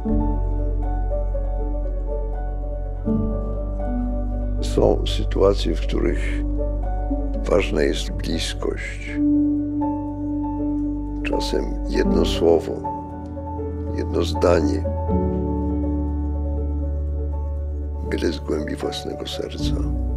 Są sytuacje, w których ważna jest bliskość. Czasem jedno słowo, jedno zdanie, byle z głębi własnego serca.